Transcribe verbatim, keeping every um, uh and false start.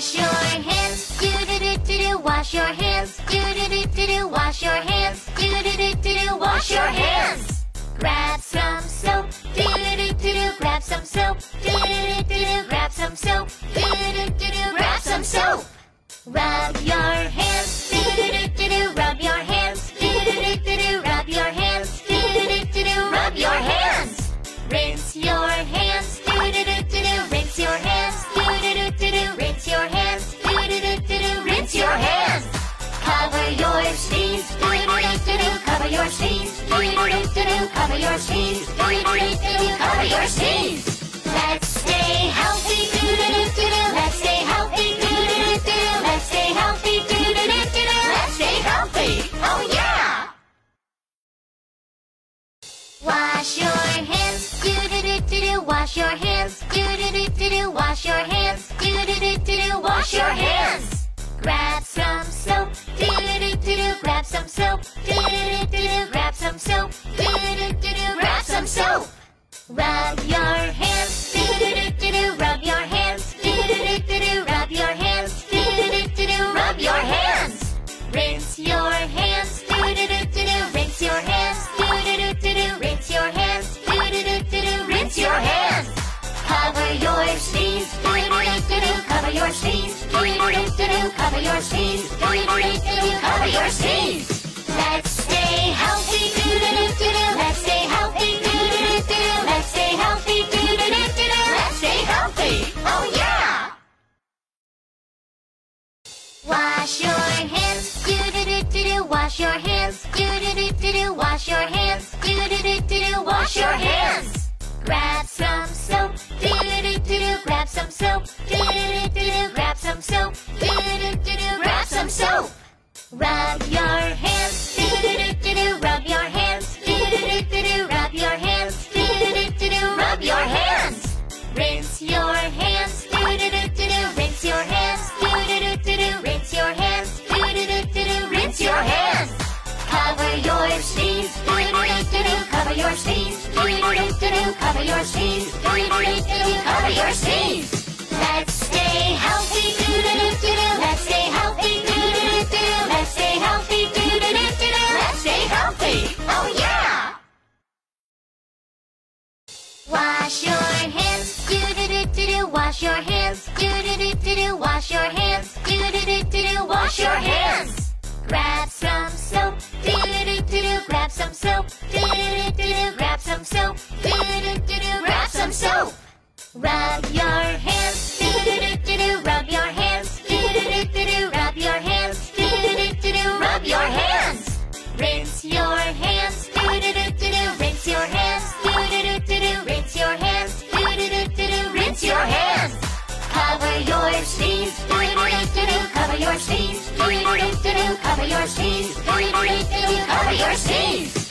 Wash your hands, do do do do do. Wash your hands, do do do do do. Wash your hands, do do do do do. Wash your hands. Grab some soap, do do do do do. Grab some soap, do do do do do. Grab some soap, do do do do do. Grab some soap. Rub your hands, do do do do do. Rub your hands, do do do do do. Rub your hands, do do do do do. Rub your hands. Rinse your hands, do do do do do. Rinse your hands, do do do do do. Rinse your hands, do do do do do. Rinse your hands. Cover your sneeze, do do do do do. Cover your sneeze, do do do do do. Cover your sneeze, do do do do do. Cover your sneeze. Let's stay healthy, do do do do do. Let's stay healthy, do do do do do. Let's stay healthy, do do do do do. Let's stay healthy. Oh yeah! Wash your hands, do do do do do. Wash your hands, do do do do do. Wash your hands, do do do do do. Wash your hands. Grab some soap, do do do do do. Grab some soap, do do do do do. Grab some soap, do do do do do. Grab some soap. Rub your hands, do do do do do. Rub your hands, do do do do do. Rub your hands, do do do do do. Rub your hands. Rinse your hands, do do do do do. Rinse your hands, do do do do do. Rinse your hands, do do do do do. Rinse your hands. Cover your sneeze, do do do do do. Cover your sneeze, do do do do do. Cover your sneeze, do do do do do. Cover your sneeze. Let's stay healthy, do do do do do. Let's stay healthy, do do do do do. Let's stay healthy, do do do do do. Let's stay healthy. Oh yeah! Wash your hands, do do do do do. Wash your hands, do do do do do. Wash your hands, do do do do do. Wash your hands. Grab some soap, do do do do do. Grab some soap, do do do do do. Grab some soap, do do do do do. Grab some soap. Rub your hands, do do do do do. Rub your hands, do do do do do. Rub your hands, do do do do do. Rub your hands. Rinse your hands, do do do do do. Rinse your hands, do do do do do. Rinse your hands, do do do do do. Rinse your hands. Cover your sneeze, do do do do do. Cover your sneeze, do do do do do. Cover your sneeze, do do do do do. Cover your sneeze. Let's stay healthy, do do do do do. Let's stay healthy, do do do do do. Let's stay healthy, do do do do do. Let's stay healthy. Oh yeah! Wash your hands, do do do do do. Wash your hands, do do do do do. Wash your hands, do do do do do. Wash your hands. Grab some soap, do do do do do. Grab some soap, do do do do do. Grab some soap, do do do do do. Grab some soap. Rub your hands, do do do do do. Rub your hands, do do do do do. Rub your hands, do do do do do. Rub your hands. Rinse your hands, do do do do do. Rinse your hands, do do do do do. Rinse your hands, do do do do do. Rinse your hands. Cover your sneeze, do do do do do. Cover your sneeze, do do do do do. Cover your sneeze, do do do do do. Cover your sneeze.